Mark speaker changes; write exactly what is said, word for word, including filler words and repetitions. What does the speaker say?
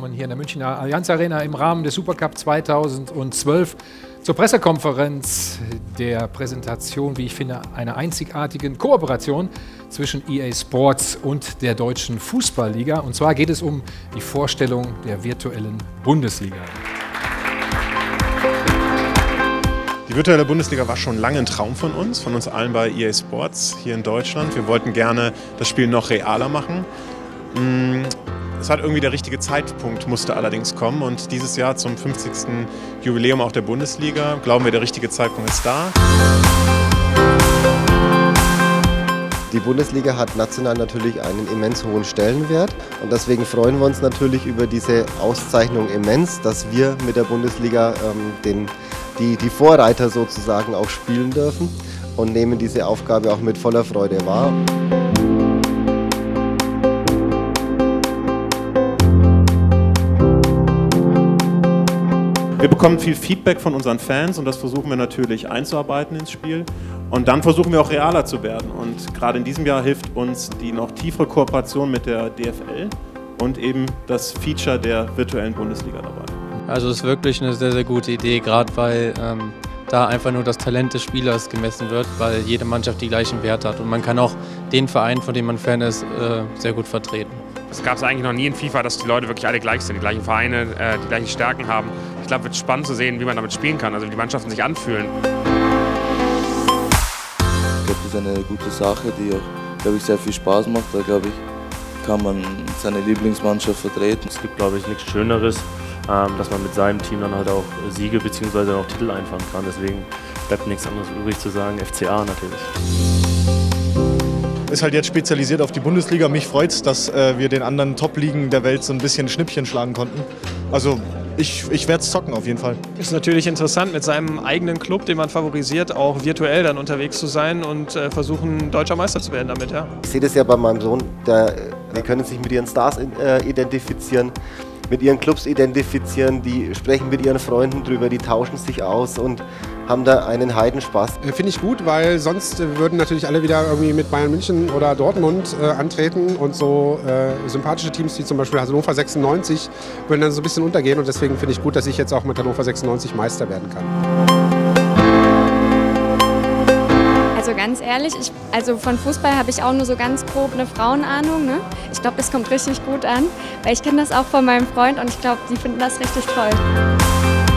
Speaker 1: willkommen hier in der Münchner Allianz Arena im Rahmen des Supercup zweitausendzwölf zur Pressekonferenz der Präsentation, wie ich finde, einer einzigartigen Kooperation zwischen E A Sports und der Deutschen Fußballliga. Und zwar geht es um die Vorstellung der virtuellen Bundesliga.
Speaker 2: Die virtuelle Bundesliga war schon lange ein Traum von uns, von uns allen bei E A Sports hier in Deutschland. Wir wollten gerne das Spiel noch realer machen. Es hat irgendwie der richtige Zeitpunkt, musste allerdings kommen. Und dieses Jahr zum fünfzigsten Jubiläum auch der Bundesliga, glauben wir, der richtige Zeitpunkt ist da.
Speaker 3: Die Bundesliga hat national natürlich einen immens hohen Stellenwert und deswegen freuen wir uns natürlich über diese Auszeichnung immens, dass wir mit der Bundesliga ähm, den, die, die Vorreiter sozusagen auch spielen dürfen und nehmen diese Aufgabe auch mit voller Freude wahr.
Speaker 2: Wir bekommen viel Feedback von unseren Fans und das versuchen wir natürlich einzuarbeiten ins Spiel. Und dann versuchen wir auch realer zu werden. Und gerade in diesem Jahr hilft uns die noch tiefere Kooperation mit der D F L und eben das Feature der virtuellen Bundesliga dabei.
Speaker 4: Also es ist wirklich eine sehr, sehr gute Idee, gerade weil ähm, da einfach nur das Talent des Spielers gemessen wird, weil jede Mannschaft die gleichen Werte hat. Und man kann auch den Verein, von dem man Fan ist, äh, sehr gut vertreten.
Speaker 5: Es gab es eigentlich noch nie in FIFA, dass die Leute wirklich alle gleich sind, die gleichen Vereine, äh, die gleichen Stärken haben. Ich glaube, es wird spannend zu sehen, wie man damit spielen kann, also wie die Mannschaften sich anfühlen.
Speaker 6: Ich glaube, das ist eine gute Sache, die auch, glaube ich, sehr viel Spaß macht. Da, glaube ich, kann man seine Lieblingsmannschaft vertreten.
Speaker 7: Es gibt, glaube ich, nichts Schöneres, ähm, dass man mit seinem Team dann halt auch Siege bzw. auch Titel einfahren kann. Deswegen bleibt nichts anderes übrig zu sagen, F C A natürlich.
Speaker 8: Ist halt jetzt spezialisiert auf die Bundesliga. Mich freut es, dass äh, wir den anderen Top-Ligen der Welt so ein bisschen Schnippchen schlagen konnten. Also ich, ich werde es zocken auf jeden Fall.
Speaker 9: Ist natürlich interessant, mit seinem eigenen Club, den man favorisiert, auch virtuell dann unterwegs zu sein und äh, versuchen, deutscher Meister zu werden damit. Ja.
Speaker 3: Ich sehe das ja bei meinem Sohn, der, die können sich mit ihren Stars äh, identifizieren, mit ihren Clubs identifizieren, die sprechen mit ihren Freunden drüber, die tauschen sich aus und haben da einen Heidenspaß.
Speaker 10: Finde ich gut, weil sonst würden natürlich alle wieder irgendwie mit Bayern München oder Dortmund äh, antreten und so äh, sympathische Teams wie zum Beispiel Hannover sechsundneunzig würden dann so ein bisschen untergehen und deswegen finde ich gut, dass ich jetzt auch mit Hannover sechsundneunzig Meister werden kann.
Speaker 11: Also ganz ehrlich, ich, also von Fußball habe ich auch nur so ganz grob eine Frauenahnung. Ne? Ich glaube, das kommt richtig gut an, weil ich kenne das auch von meinem Freund und ich glaube, die finden das richtig toll.